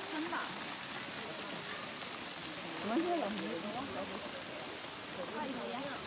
撑吧。 我们这老师， 快一点。